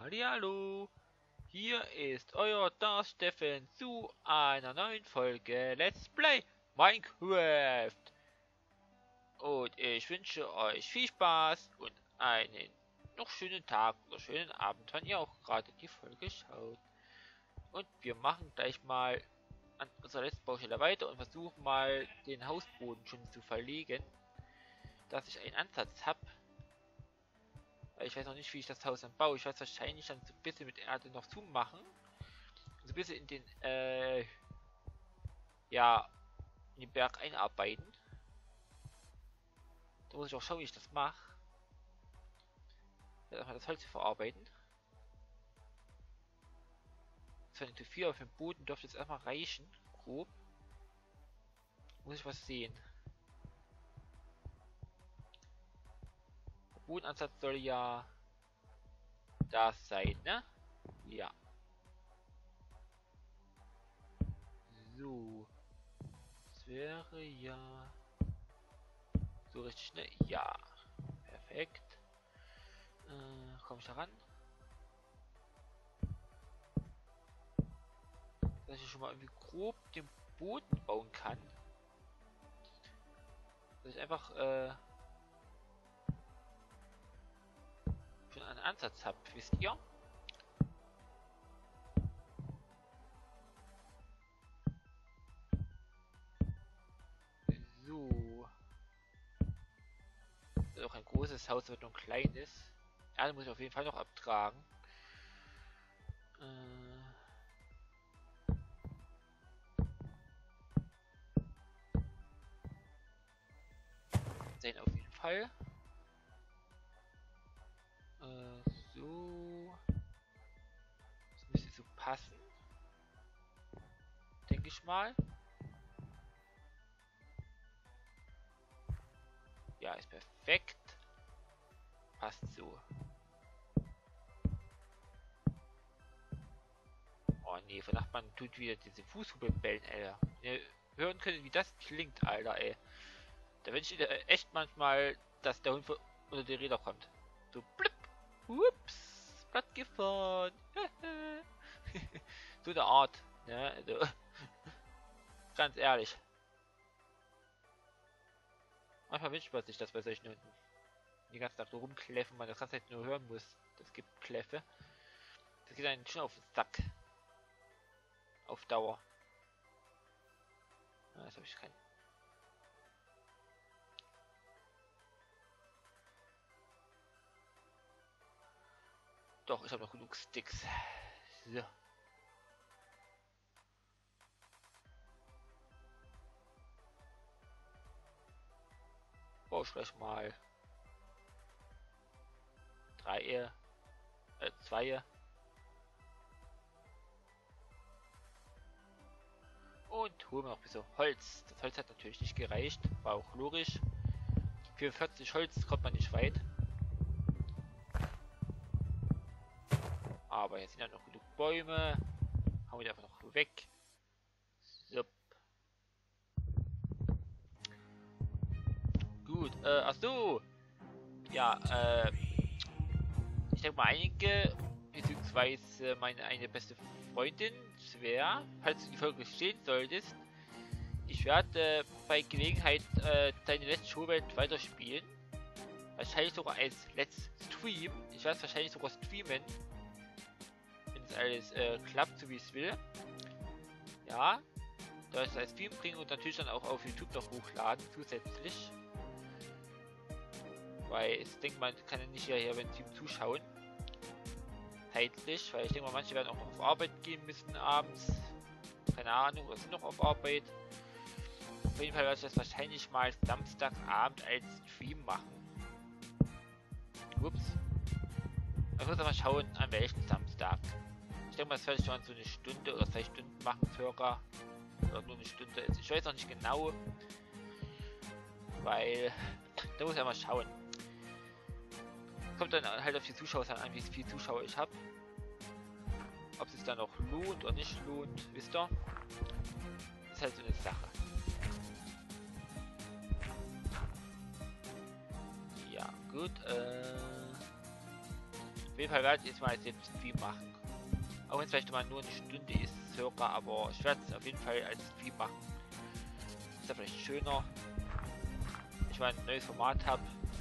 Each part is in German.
Hallihallo, hier ist euer Darth Steffen zu einer neuen Folge Let's Play Minecraft. Und ich wünsche euch viel Spaß und einen noch schönen Tag oder schönen Abend, wenn ihr auch gerade die Folge schaut. Und wir machen gleich mal an unserer letzten Baustelle weiter und versuchen mal den Hausboden schon zu verlegen, dass ich einen Ansatz habe. Ich weiß noch nicht, wie ich das Haus dann baue. Ich werde es wahrscheinlich dann so ein bisschen mit Erde noch zumachen. So ein bisschen in den, ja, in den Berg einarbeiten. Da muss ich auch schauen, wie ich das mache. Ich werde auch mal das Holz verarbeiten. 2 auf dem Boden dürfte jetzt erstmal reichen. Grob. Muss ich was sehen. Der Bodenansatz soll ja das sein, ne? Ja. So. Das wäre ja so richtig, ne? Ja. Perfekt. Komm ich da ran? Dass ich schon mal irgendwie grob den Boden bauen kann. Dass ich einfach schon einen Ansatz habe, wisst ihr? So. Das ist auch ein großes Haus, wird noch ein kleines. Erde muss ich auf jeden Fall noch abtragen. Sehen auf jeden Fall. So. Das müsste so passen. Denke ich mal. Ja, ist perfekt. Passt so. Oh nee, von Nachbarn tut wieder diese Fußhupe bellen, Alter. Ihr hören können, wie das klingt, Alter, ey. Da wünsche ich echt manchmal, dass der Hund unter die Räder kommt. So blip. Ups. Platt gefahren. So eine Art. Ne? Also, ganz ehrlich. Manchmal wünscht man sich das bei solchen Hunden. Die ganze Tag so rumkläffen, man das ganze Zeit nur hören muss. Das gibt Kläffe. Das geht einen schon auf den Sack. Auf Dauer. Ja, jetzt habe ich keinen. Doch, ich habe noch genug Sticks. So. Baue ich gleich mal 2. Und holen wir noch ein bisschen Holz. Das Holz hat natürlich nicht gereicht, war auch logisch. 44 Holz kommt man nicht weit. Aber jetzt sind ja noch genug Bäume. Hauen wir einfach noch weg. So. Gut, ach so. Ja, ich denke mal einige, beziehungsweise meine eine beste Freundin, Svea, falls du die Folge stehen solltest, ich werde bei Gelegenheit deine letzte Schulwelt weiterspielen. Wahrscheinlich sogar als Let's Stream. Ich werde es wahrscheinlich sogar streamen, wenn es alles klappt, so wie es will. Ja, da ich es als Stream bringen und natürlich dann auch auf YouTube noch hochladen zusätzlich. Weil ich denke, man kann ja nicht hier beim Team zuschauen. Zeitlich, weil ich denke mal, manche werden auch noch auf Arbeit gehen müssen abends. Keine Ahnung, oder sind noch auf Arbeit. Auf jeden Fall werde ich das wahrscheinlich mal Samstagabend als Stream machen. Ups. Ich muss aber schauen, an welchem Samstag. Ich denke mal, das werde ich schon so eine Stunde oder 2 Stunden machen, circa. Oder nur eine Stunde. Ich weiß noch nicht genau. Weil, da muss ich mal schauen. Kommt dann halt auf die Zuschauer an, wie viele Zuschauer ich habe. Ob es sich dann auch lohnt oder nicht lohnt, wisst ihr? Ist halt so eine Sache. Ja, gut. Auf jeden Fall werde ich jetzt mal jetzt Stream machen. Auch wenn es vielleicht mal nur eine Stunde ist, circa, aber ich werde es auf jeden Fall als Stream machen. Ist ja vielleicht schöner, wenn ich mal ein neues Format habe.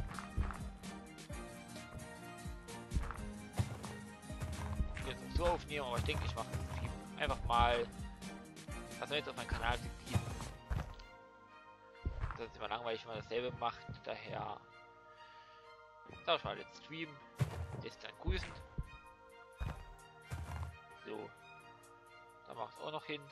Ich kann es auch so aufnehmen, aber ich denke, ich mache einen Stream. Einfach mal was Neues auf meinem Kanal zu bieten. Das ist immer langweilig, wenn man dasselbe macht. Daher sag ich mal jetzt Stream. Jetzt dann grüßen. So. Da macht es auch noch hin.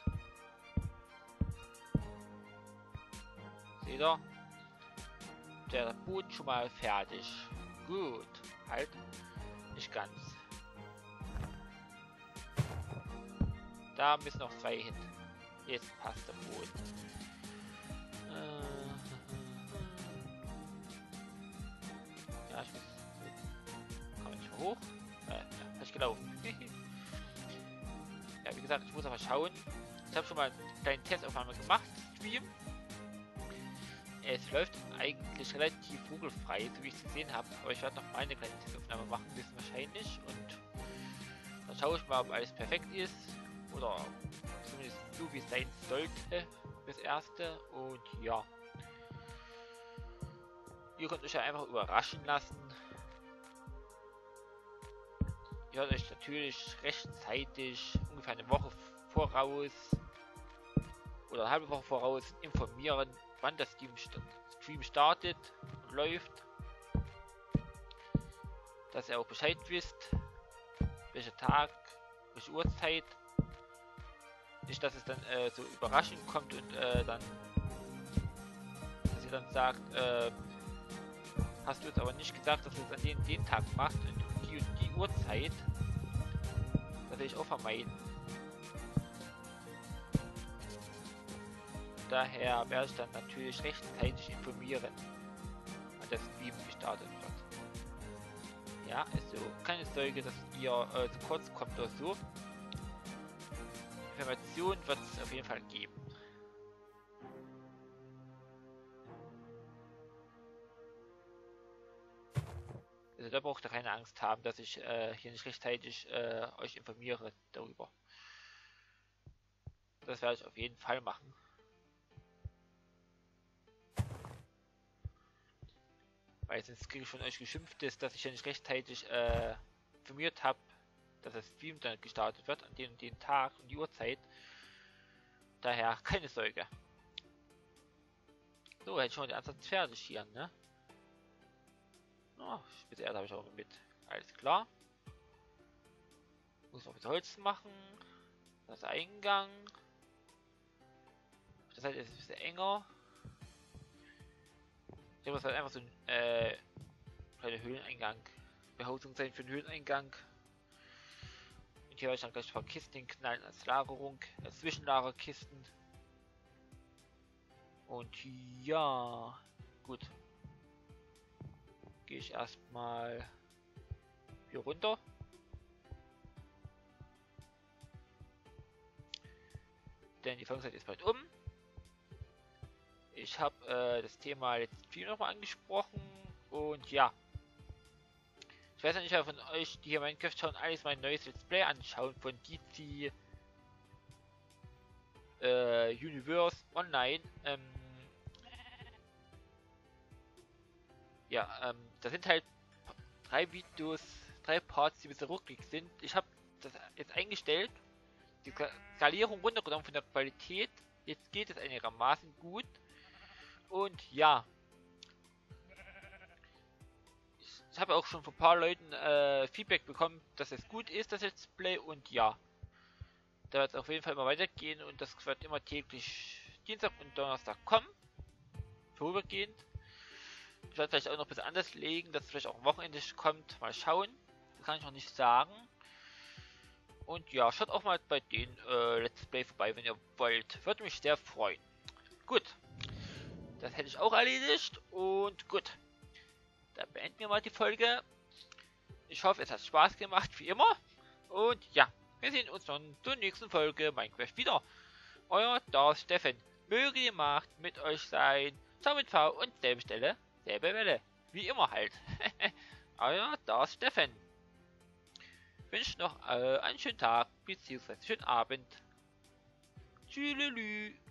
Seht ihr? Der Boot schon mal fertig. Gut. Halt. Nicht ganz. Da müssen noch 2 hin. Jetzt passt der Boot. Ja, ich muss. Komm ich hoch? Hab ich gelaufen. Ja, wie gesagt, ich muss aber schauen. Ich habe schon mal eine kleine Testaufnahme gemacht. Stream. Es läuft eigentlich relativ vogelfrei, so wie ich es gesehen habe. Aber ich werde noch mal eine kleine Testaufnahme machen müssen wahrscheinlich. Und dann schaue ich mal, ob alles perfekt ist. Oder zumindest so, wie es sein sollte. Das erste. Und ja. Ihr könnt euch ja einfach überraschen lassen. Ihr werdet euch natürlich rechtzeitig, ungefähr eine Woche voraus oder eine halbe Woche voraus informieren, wann das Stream startet und läuft. Dass ihr auch Bescheid wisst, welcher Tag, welche Uhrzeit. Nicht, dass es dann so überraschend kommt und dann, dass ihr dann sagt, hast du jetzt aber nicht gesagt, dass du es an den Tag machst und die Uhrzeit. Das will ich auch vermeiden. Daher werde ich dann natürlich rechtzeitig informieren, wann das Stream gestartet wird. Ja, also keine Sorge, dass ihr zu kurz kommt oder so. Informationen wird es auf jeden Fall geben. Also da braucht ihr keine Angst haben, dass ich hier nicht rechtzeitig euch informiere darüber. Das werde ich auf jeden Fall machen. Weil sonst kriege ich von euch geschimpft ist, dass ich ja nicht rechtzeitig informiert habe, dass das Stream dann gestartet wird an den Tag und die Uhrzeit. Daher keine Sorge. So, hätte schon den Ansatz fertig hier, ne? Oh, Spitze Erde habe ich auch mit. Alles klar. Muss noch mit Holz machen. Das Eingang. Das heißt, es ist ein bisschen enger. Ich muss halt einfach so ein kleiner Höhleneingang. Behausung sein für den Höhleneingang. Und hier werde ich dann gleich ein paar Kisten knallen als Lagerung, als Zwischenlagerkisten. Und ja, gut. Gehe ich erstmal hier runter. Denn die Folgenzeit ist bald um. Ich habe das Thema jetzt viel nochmal angesprochen. Und ja. Ich weiß ja nicht, wer von euch, die hier Minecraft schauen, alles mein neues Let's Play anschauen von DC Universe Online. Ja, da sind halt 3 Videos, 3 Parts, die ein bisschen rucklig sind. Ich habe das jetzt eingestellt, die Skalierung runtergenommen von der Qualität. Jetzt geht es einigermaßen gut. Und ja, ich habe auch schon von ein paar Leuten Feedback bekommen, dass es gut ist, das Let's Play. Und ja, da wird es auf jeden Fall immer weitergehen und das wird immer täglich Dienstag und Donnerstag kommen. Vorübergehend. Ich werde vielleicht auch noch ein bisschen anders legen, dass es vielleicht auch am Wochenende kommt. Mal schauen. Das kann ich noch nicht sagen. Und ja, schaut auch mal bei den Let's Play vorbei, wenn ihr wollt. Würde mich sehr freuen. Gut. Das hätte ich auch erledigt. Und gut. Dann beenden wir mal die Folge. Ich hoffe, es hat Spaß gemacht, wie immer. Und ja, wir sehen uns dann zur nächsten Folge Minecraft wieder. Euer Darth Steffen. Möge die Macht mit euch sein. Ciao mit V und selbe Stelle, selbe Welle. Wie immer halt. Euer Darth Steffen. wünsche noch einen schönen Tag bzw. schönen Abend. Tschüss.